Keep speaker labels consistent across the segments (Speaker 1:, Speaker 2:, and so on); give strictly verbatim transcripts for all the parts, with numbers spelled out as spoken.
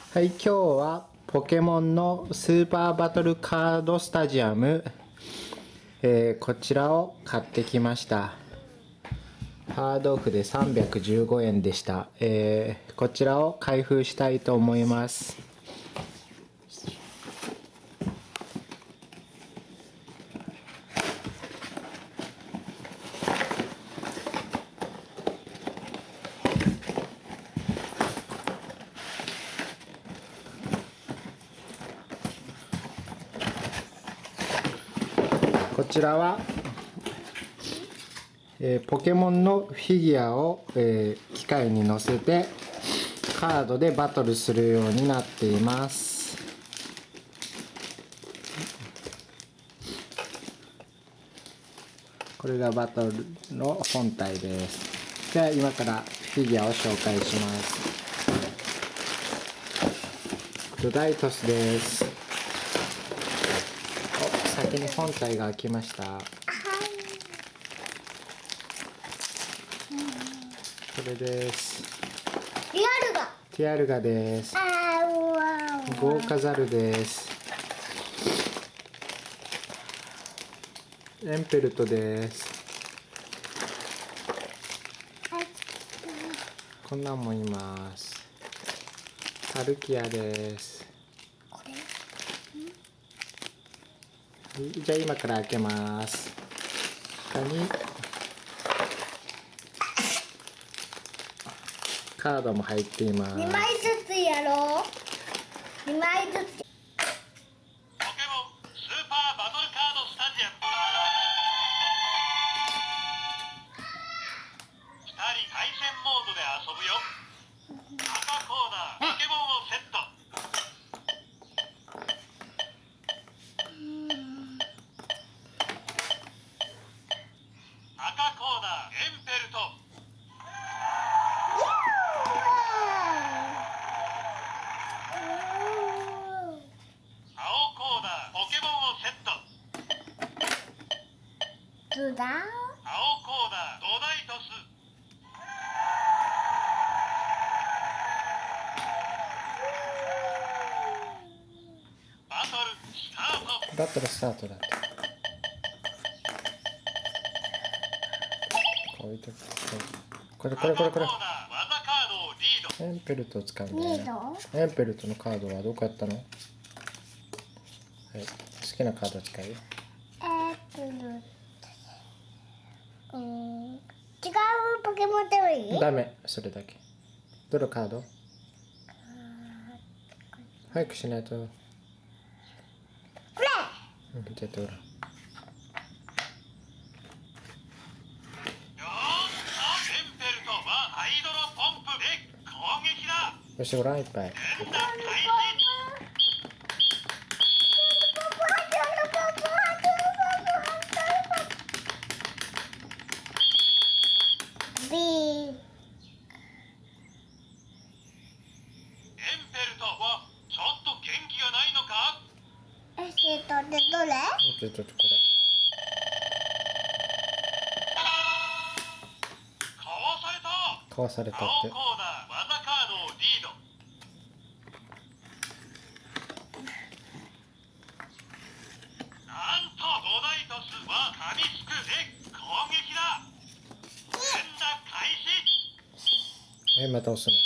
Speaker 1: はい、今日はポケモンのスーパーバトルカードスタジアム、えーこちらを買ってきました。ハードオフでさんびゃくじゅうごえんでした。えーこちらを開封したいと思います。こちらは、えーポケモンのフィギュアを、えー機械に乗せてカードでバトルするようになっています。これがバトルの本体です。では今からフィギュアを紹介します。ドダイトスです。お、先に本体が開きました。これです。
Speaker 2: リアルが
Speaker 1: ティアルガです。
Speaker 2: あーわー
Speaker 1: 豪華ザルです。エンペルトです。こんなんもいます。パルキアです。
Speaker 2: これ
Speaker 1: じゃあ今から開けます。下にカードも入っています。
Speaker 2: にまいずつやろう。にまいずつ。
Speaker 3: ポケモンスーパーバトルカードスタジアム。ふたり対戦モードで遊ぶよ。赤コーナーポケモンをセット。赤コーナーエンペルト。青コーナーポケモンをセット。
Speaker 2: どうだ？
Speaker 3: 青コーナードナイトス。バトルスタート。
Speaker 1: バトルスタートだって。こういう時これこれこれこれ
Speaker 3: 赤コーナー技カードをリード。
Speaker 1: エンペルトを使うんだ
Speaker 2: リ
Speaker 1: よね。
Speaker 2: ード？
Speaker 1: エンペルトのカードはどこやったの？はい、好きなカード使うよ。
Speaker 2: えーっと、うーん、違うポケモンでもいい？
Speaker 1: ダメ、それだけ。どのカード？早くしないと。
Speaker 2: これ。
Speaker 1: うん、じゃあどうだ。
Speaker 3: よーし、エンペルトはハイドロポンプで攻撃だ。
Speaker 1: よし、ごらんいっぱい。
Speaker 3: 連打開始。
Speaker 2: ビー。
Speaker 3: エンペルトはちょっと元気がないのか？
Speaker 2: えっと、で、どれ？
Speaker 1: ちょっとこれ。
Speaker 3: かわされた。
Speaker 1: かわされたって。
Speaker 3: 青コーナー技カードをリード。なんとドナイトスは紙すくで攻撃だ。連打開始。
Speaker 1: え、また押すの。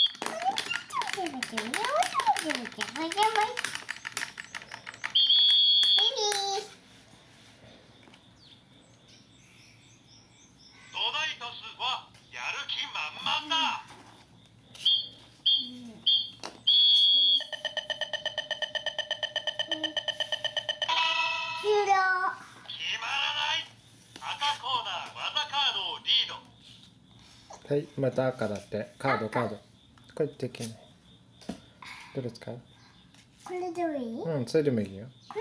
Speaker 3: ドナイトスはやる気満々だ。
Speaker 2: 終了。
Speaker 3: 決まらない。赤コーナー技カードをリード。
Speaker 1: はい、また赤だって。カード、カード。これできない。どれ使う？
Speaker 2: これでもいい？こ
Speaker 1: うん、それでもいいよ。
Speaker 2: れ。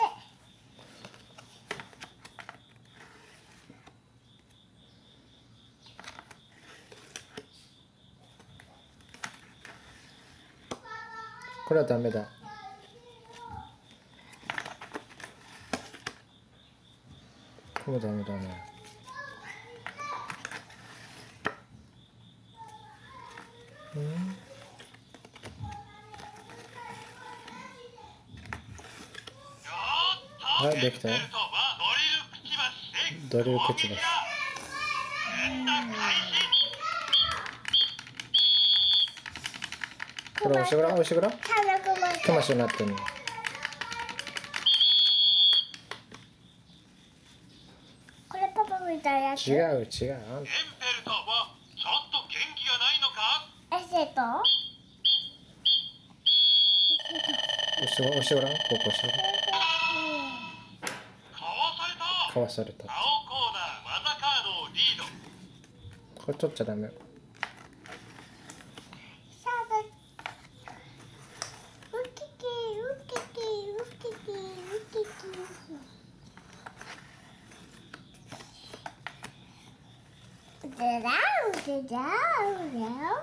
Speaker 1: これはダメだ。これもダメだね。うん？ はい、できたよ。
Speaker 3: エンペルトはドリルくちばしで
Speaker 1: ドリルくちばし。
Speaker 3: 連打開始。
Speaker 1: これ押してごらん、押してごらん。
Speaker 2: タナコマ
Speaker 1: クマシになってんの。
Speaker 2: これパパみたいなやつ。
Speaker 1: 違う違う。あん
Speaker 3: エンペルトはちょっと元気がないのか。
Speaker 2: エセと
Speaker 1: 押してごらん、押してごらん。ここ押してごらん。
Speaker 3: かわされた。
Speaker 1: かわされた。
Speaker 3: 青コーナー技カードをリード。
Speaker 1: これ取っちゃダメ。
Speaker 2: さあだウキキウキキウキキウキキでだうでだうだよ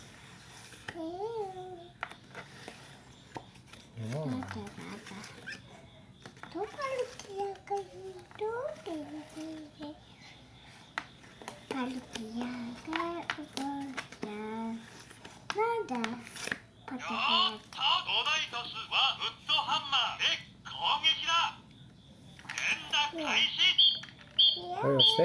Speaker 1: うん。
Speaker 2: なんだなんだどこに来やかにどうでるパルキヤが動いたなんだパ
Speaker 3: よ
Speaker 2: タ
Speaker 3: ーっとドナイトスはウッドハンマーで攻撃だ。連打開始。
Speaker 1: これ押して。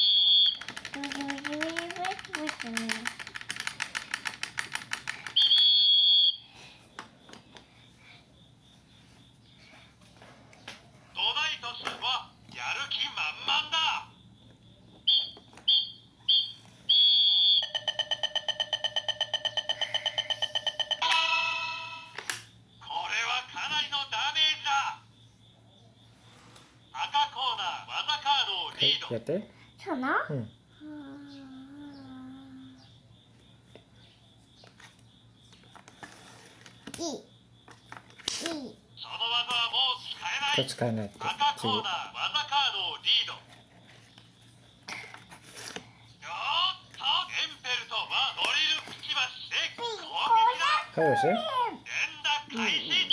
Speaker 3: ドナイトスはやる気満々だ。これはかなりのダメージだ。赤コーナー技カードをリード。
Speaker 1: やって。
Speaker 2: そうな
Speaker 1: うん。
Speaker 2: いいいい
Speaker 3: その技はもう使
Speaker 1: これ
Speaker 3: えない。
Speaker 1: 使えないって。
Speaker 3: 赤コーナー技カードをリード。よーっとエンペルトはドリルくちばしで攻撃だ。
Speaker 1: はい、押して。
Speaker 3: 連打開始。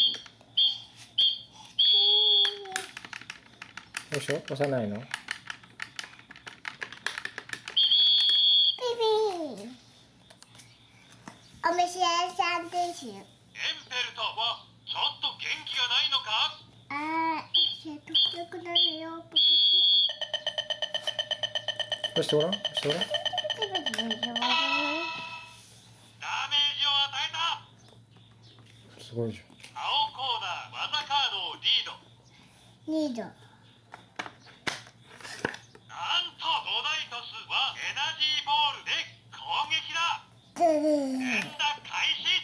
Speaker 1: よいしょ、押さないの。
Speaker 2: ピピーお店屋さんですよ
Speaker 3: エンペルトはちょっと元気がないのか。
Speaker 2: あー生徒強くなるよポ
Speaker 1: 押してごらん、押してごらん。
Speaker 2: ピピピピピピ
Speaker 3: ダメージを与えた。
Speaker 1: すごいじ
Speaker 3: 青コーナー技カードをリード。
Speaker 2: ニード
Speaker 3: なんとドナイトスはエナジーボールで攻撃だ。
Speaker 2: ドゥル
Speaker 3: 連
Speaker 2: ー
Speaker 3: 打開始。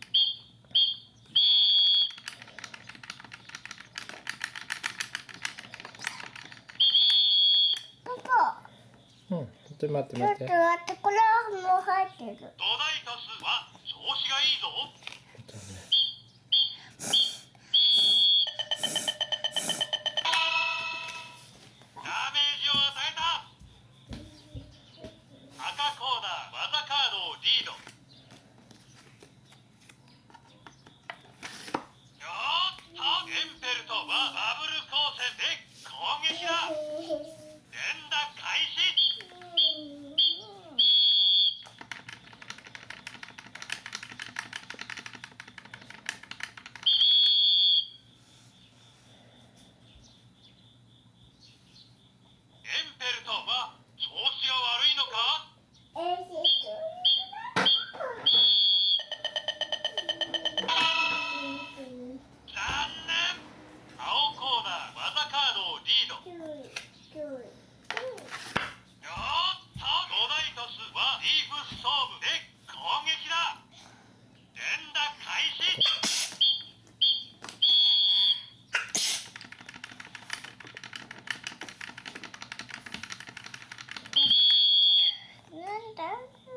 Speaker 2: パパ
Speaker 1: ゃん。うん。ちょっと待って
Speaker 2: ちょっと
Speaker 1: 待って。
Speaker 2: 待ってこれはもう入ってる
Speaker 3: ドナイトスは調子がいいぞ。ダメージを与えた。赤コーナー技カードをリード。よーっとエンペルトはバブル光線で攻撃だ。連打開始。エンペルトは調子が悪いのか。残念。青コーナー技カードをリード。よーっとドナイトスはリーフストームで攻撃だ。連打開始。
Speaker 2: なんだ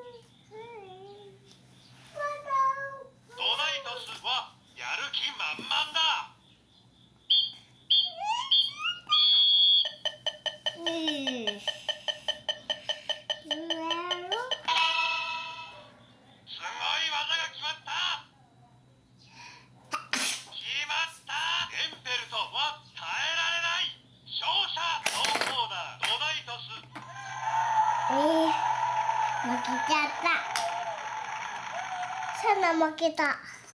Speaker 3: ドナイトスはやる気満々だ。
Speaker 2: うん
Speaker 3: すごい技が決まった。決まった。エンペルトは耐えられない。勝者青コーナードナイトス。
Speaker 2: えー、負けちゃった。サナ負けた。